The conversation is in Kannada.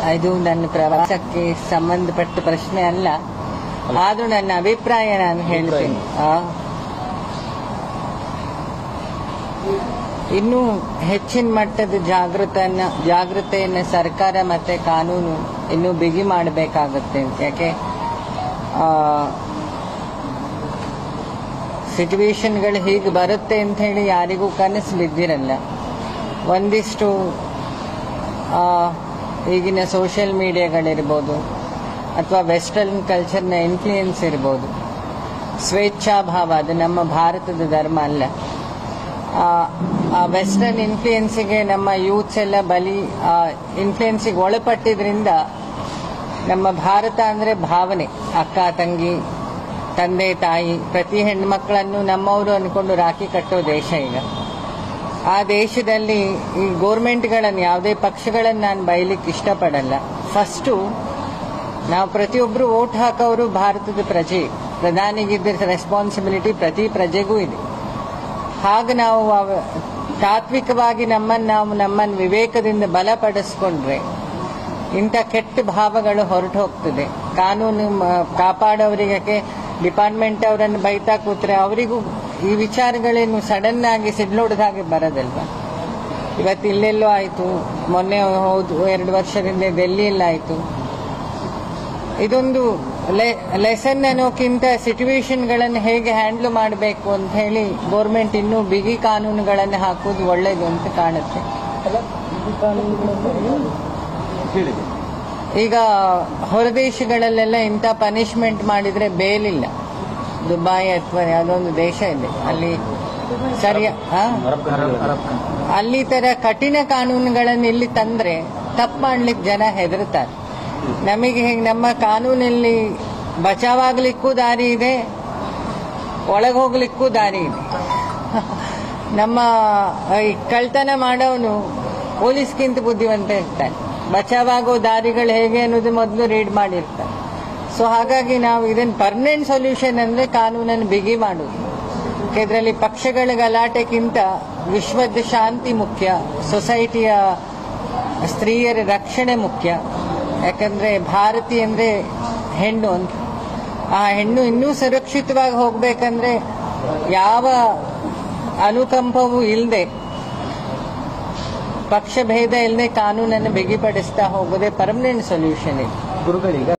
ಇದು ನನ್ನ ಪ್ರವಾಸಕ್ಕೆ ಸಂಬಂಧಪಟ್ಟ ಪ್ರಶ್ನೆ ಅಲ್ಲ, ಆದ್ರೂ ನನ್ನ ಅಭಿಪ್ರಾಯ ನಾನು ಹೇಳ್ತೀನಿ. ಇನ್ನೂ ಹೆಚ್ಚಿನ ಮಟ್ಟದ ಜಾಗೃತೆಯನ್ನು ಸರ್ಕಾರ ಮತ್ತೆ ಕಾನೂನು ಇನ್ನೂ ಬಿಗಿ ಮಾಡಬೇಕಾಗುತ್ತೆ. ಯಾಕೆ ಸಿಚುವೇಶನ್ಗಳು ಹೀಗೆ ಬರುತ್ತೆ ಅಂತ ಹೇಳಿ ಯಾರಿಗೂ ಕನಸು ಬಿದ್ದಿರಲ್ಲ. ಒಂದಿಷ್ಟು ಈಗಿನ ಸೋಷಿಯಲ್ ಮೀಡಿಯಾಗಳಿರ್ಬೋದು ಅಥವಾ ವೆಸ್ಟರ್ನ್ ಕಲ್ಚರ್ನ ಇನ್ಫ್ಲೂಯೆನ್ಸ್ ಇರ್ಬೋದು, ಸ್ವೇಚ್ಛಾಭಾವ, ಅದು ನಮ್ಮ ಭಾರತದ ಧರ್ಮ ಅಲ್ಲ. ಆ ವೆಸ್ಟರ್ನ್ ಇನ್ಫ್ಲೂಯೆನ್ಸಿಗೆ ನಮ್ಮ ಯೂತ್ಸ್ ಎಲ್ಲ ಇನ್ಫ್ಲೂಯೆನ್ಸಿಗೆ ಒಳಪಟ್ಟಿದ್ರಿಂದ ನಮ್ಮ ಭಾರತ ಅಂದರೆ ಭಾವನೆ, ಅಕ್ಕ ತಂಗಿ ತಂದೆ ತಾಯಿ ಪ್ರತಿ ಹೆಣ್ಮಕ್ಳನ್ನು ನಮ್ಮವರು ಅಂದ್ಕೊಂಡು ರಾಖಿ ಕಟ್ಟೋ ದೇಶ ಈಗ. ಆ ದೇಶದಲ್ಲಿ ಈ ಗೋರ್ಮೆಂಟ್ಗಳನ್ನು, ಯಾವುದೇ ಪಕ್ಷಗಳನ್ನು ನಾನು ಬೈಲಿಕ್ಕೆ ಇಷ್ಟಪಡಲ್ಲ. ಫಸ್ಟು ನಾವು ಪ್ರತಿಯೊಬ್ಬರು ವೋಟ್ ಹಾಕೋರು ಭಾರತದ ಪ್ರಜೆ, ಪ್ರಧಾನಿಗಿದ್ದ ರೆಸ್ಪಾನ್ಸಿಬಿಲಿಟಿ ಪ್ರತಿ ಪ್ರಜೆಗೂ ಇದೆ. ಹಾಗೆ ನಾವು ತಾತ್ವಿಕವಾಗಿ ನಮ್ಮನ್ನು ವಿವೇಕದಿಂದ ಬಲಪಡಿಸ್ಕೊಂಡ್ರೆ ಇಂಥ ಕೆಟ್ಟ ಭಾವಗಳು ಹೊರಟು ಹೋಗ್ತದೆ. ಕಾನೂನು ಕಾಪಾಡೋರಿಗೆ ಡಿಪಾರ್ಟ್ಮೆಂಟ್ ಅವರನ್ನು ಬೈತಾ ಕೂತ್ರೆ ಅವರಿಗೂ ಈ ವಿಚಾರಗಳೇನು ಸಡನ್ ಆಗಿ ಸಿಡ್ಲೋಡ್ದ ಹಾಗೆ ಬರೋದಲ್ವಾ. ಇವತ್ತು ಇಲ್ಲೆಲ್ಲೋ ಆಯಿತು, ಮೊನ್ನೆ 2 ವರ್ಷದಿಂದ ಡೆಲ್ಲಿಯಲ್ಲಾಯಿತು. ಇದೊಂದು ಲೆಸನ್ ಅನ್ನೋಕ್ಕಿಂತ ಸಿಚುವೇಶನ್ಗಳನ್ನು ಹೇಗೆ ಹ್ಯಾಂಡಲ್ ಮಾಡಬೇಕು ಅಂತ ಹೇಳಿ ಗೌರ್ಮೆಂಟ್ ಇನ್ನೂ ಬಿಗಿ ಕಾನೂನುಗಳನ್ನು ಹಾಕೋದು ಒಳ್ಳೇದು ಅಂತ ಕಾಣುತ್ತೆ. ಈಗ ಹೊರದೇಶಗಳಲ್ಲೆಲ್ಲ ಇಂಥ ಪನಿಷ್ಮೆಂಟ್ ಮಾಡಿದ್ರೆ ಬೇಲಿಲ್ಲ. ದುಬೈ ಅಥವಾ ಯಾವುದೊಂದು ದೇಶ ಇದೆ ಅಲ್ಲಿ ಅಲ್ಲಿ ತರ ಕಠಿಣ ಕಾನೂನುಗಳನ್ನು ಇಲ್ಲಿ ತಂದ್ರೆ ತಪ್ಪು ಮಾಡ್ಲಿಕ್ಕೆ ಜನ ಹೆದರ್ತಾರೆ. ನಮಗೆ ಹೇಗೆ ನಮ್ಮ ಕಾನೂನಲ್ಲಿ ಬಚಾವಾಗ್ಲಿಕ್ಕೂ ದಾರಿ ಇದೆ, ಒಳಗೆ ಹೋಗ್ಲಿಕ್ಕೂ ದಾರಿ ಇದೆ. ನಮ್ಮ ಕಳ್ತನ ಮಾಡೋನು ಪೊಲೀಸ್ಗಿಂತ ಬುದ್ಧಿವಂತ ಇರ್ತಾನೆ. ಬಚಾವಾಗೋ ದಾರಿಗಳು ಹೇಗೆ ಅನ್ನೋದು ಮೊದಲು ರೀಡ್ ಮಾಡಿರ್ತಾರೆ. ಸೊ ಹಾಗಾಗಿ ನಾವು ಇದನ್ನು ಪರ್ಮನೆಂಟ್ ಸೊಲ್ಯೂಷನ್ ಅಂದ್ರೆ ಕಾನೂನನ್ನು ಬಿಗಿ ಮಾಡುದು. ಇದರಲ್ಲಿ ಪಕ್ಷಗಳ ಗಲಾಟೆಗಿಂತ ವಿಶ್ವದ ಶಾಂತಿ ಮುಖ್ಯ, ಸೊಸೈಟಿಯ ಸ್ತ್ರೀಯರ ರಕ್ಷಣೆ ಮುಖ್ಯ. ಯಾಕಂದ್ರೆ ಭಾರತೀಯ ಅಂದ್ರೆ ಹೆಣ್ಣು ಅಂತ, ಆ ಹೆಣ್ಣು ಇನ್ನೂ ಸುರಕ್ಷಿತವಾಗಿ ಹೋಗ್ಬೇಕಂದ್ರೆ ಯಾವ ಅನುಕಂಪವೂ ಇಲ್ಲದೆ, ಪಕ್ಷ ಭೇದ ಇಲ್ಲದೆ ಕಾನೂನನ್ನು ಬಿಗಿಪಡಿಸ್ತಾ ಹೋಗೋದೇ ಪರ್ಮನೆಂಟ್ ಸೊಲ್ಯೂಷನ್ ಇದೆ. ಗುರುಗಳೀಗ